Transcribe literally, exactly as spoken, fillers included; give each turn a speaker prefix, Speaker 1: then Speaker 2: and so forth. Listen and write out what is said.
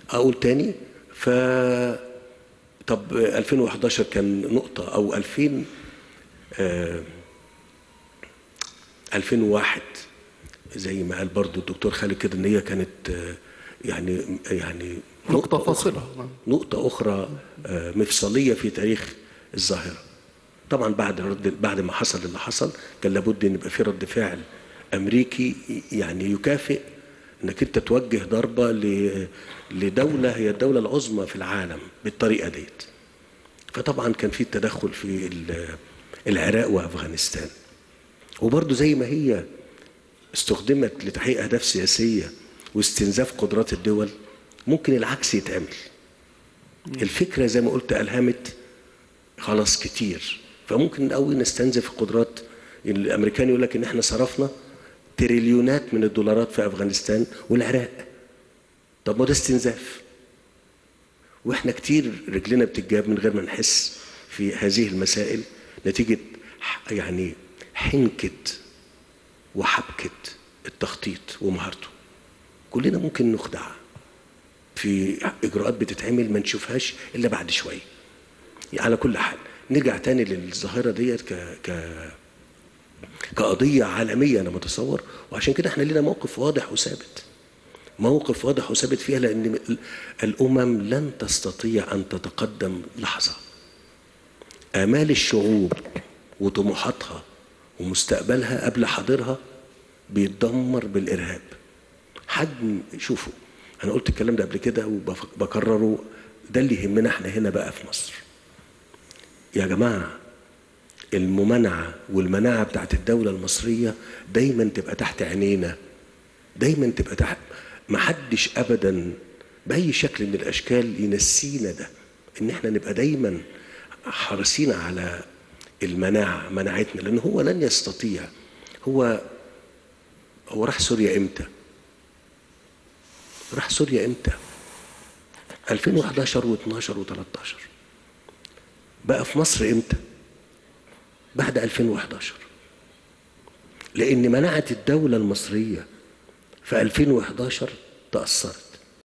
Speaker 1: اقول تاني. ف طب ألفين وحداشر كان نقطه، او ألفين آه ألفين وواحد زي ما قال برضو الدكتور خالد كده، ان هي كانت آه يعني يعني
Speaker 2: نقطة
Speaker 1: نقطه اخرى،
Speaker 2: فاصلة.
Speaker 1: نقطه اخرى آه مفصليه في تاريخ الظاهره. طبعا بعد رد بعد ما حصل اللي حصل كان لابد ان يبقى في رد فعل امريكي يعني يكافئ انك انت توجه ضربه لدوله هي الدوله العظمى في العالم بالطريقه ديت. فطبعا كان في التدخل في العراق وافغانستان. وبرضه زي ما هي استخدمت لتحقيق اهداف سياسيه واستنزاف قدرات الدول، ممكن العكس يتعمل. الفكره زي ما قلت الهمت خلاص كتير، فممكن قوي نستنزف القدرات. الامريكان يقول لك ان احنا صرفنا تريليونات من الدولارات في افغانستان والعراق. طب ما ده استنزاف، واحنا كتير رجلنا بتتجاب من غير ما نحس في هذه المسائل نتيجه يعني حنكه وحبكه التخطيط ومهارته. كلنا ممكن نخدع في اجراءات بتتعمل ما نشوفهاش الا بعد شويه. على كل حال نرجع تاني للظاهره ديت ك ك كقضيه عالميه انا متصور، وعشان كده احنا لينا موقف واضح وثابت، موقف واضح وثابت فيها، لان الامم لن تستطيع ان تتقدم لحظه. امال الشعوب وطموحاتها ومستقبلها قبل حاضرها بيتدمر بالارهاب. حجم، شوفوا انا قلت الكلام ده قبل كده وبكرره، ده اللي يهمنا احنا هنا بقى في مصر يا جماعه. الممانعه والمناعه بتاعت الدوله المصريه دايما تبقى تحت عينينا، دايما تبقى تحت. محدش ابدا باي شكل من الاشكال ينسينا ده، ان احنا نبقى دايما حريصين على المناعه، مناعتنا، لان هو لن يستطيع. هو هو راح سوريا امتى؟ راح سوريا امتى؟ ألفين وحداشر واثناشر وتلتاشر. بقى في مصر امتى؟ بعد ألفين وحداشر. لان مناعه الدوله المصريه في ألفين وحداشر تاثرت.